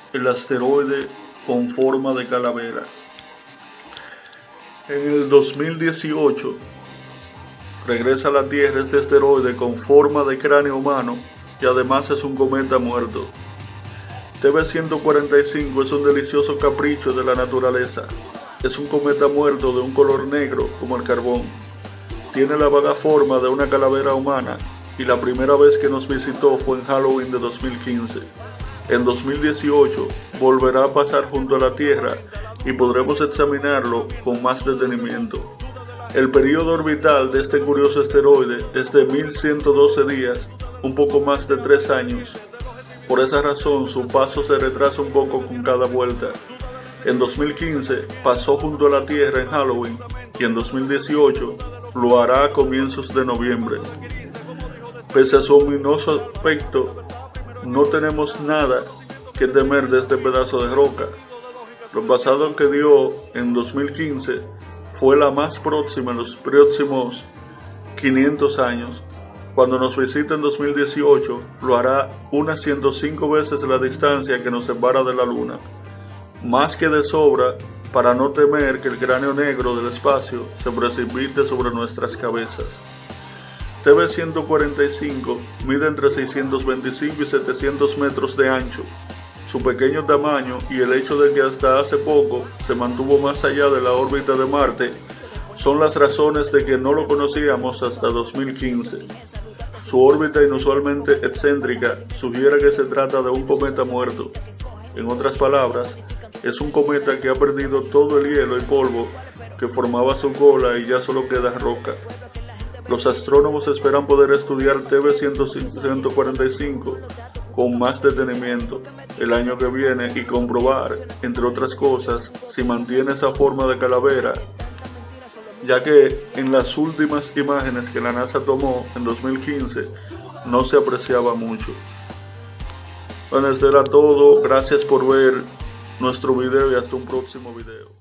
el asteroide con forma de calavera. En el 2018 regresa a la Tierra este asteroide con forma de cráneo humano y además es un cometa muerto. TB-145 es un delicioso capricho de la naturaleza. Es un cometa muerto de un color negro como el carbón. Tiene la vaga forma de una calavera humana y la primera vez que nos visitó fue en Halloween de 2015. En 2018 volverá a pasar junto a la Tierra y podremos examinarlo con más detenimiento. El periodo orbital de este curioso asteroide es de 1112 días, un poco más de 3 años. Por esa razón su paso se retrasa un poco con cada vuelta. En 2015 pasó junto a la Tierra en Halloween y en 2018 lo hará a comienzos de noviembre. Pese a su ominoso aspecto, no tenemos nada que temer de este pedazo de roca. Lo pasado que dio en 2015 fue la más próxima en los próximos 500 años. Cuando nos visite en 2018, lo hará unas 105 veces la distancia que nos separa de la Luna. Más que de sobra para no temer que el cráneo negro del espacio se precipite sobre nuestras cabezas. TB-145 mide entre 625 y 700 metros de ancho. Su pequeño tamaño y el hecho de que hasta hace poco se mantuvo más allá de la órbita de Marte son las razones de que no lo conocíamos hasta 2015. Su órbita inusualmente excéntrica sugiere que se trata de un cometa muerto. En otras palabras, es un cometa que ha perdido todo el hielo y polvo que formaba su cola y ya solo queda roca. Los astrónomos esperan poder estudiar TB-145 con más detenimiento el año que viene y comprobar, entre otras cosas, si mantiene esa forma de calavera, ya que en las últimas imágenes que la NASA tomó en 2015 no se apreciaba mucho. Bueno, esto era todo. Gracias por ver nuestro video y hasta un próximo video.